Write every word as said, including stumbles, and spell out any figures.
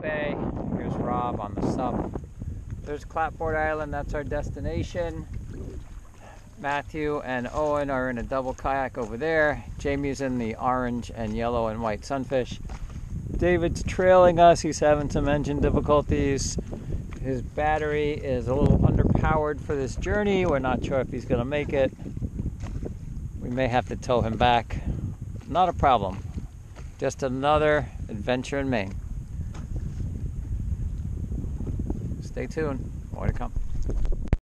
Bay. Here's Rob on the sub. There's Clapboard Island, that's our destination. Matthew and Owen are in a double kayak over there. Jamie's in the orange and yellow and white Sunfish. David's trailing us, he's having some engine difficulties. His battery is a little underpowered for this journey. We're not sure if he's gonna make it. We may have to tow him back. Not a problem. Just another adventure in Maine. Stay tuned, more to come.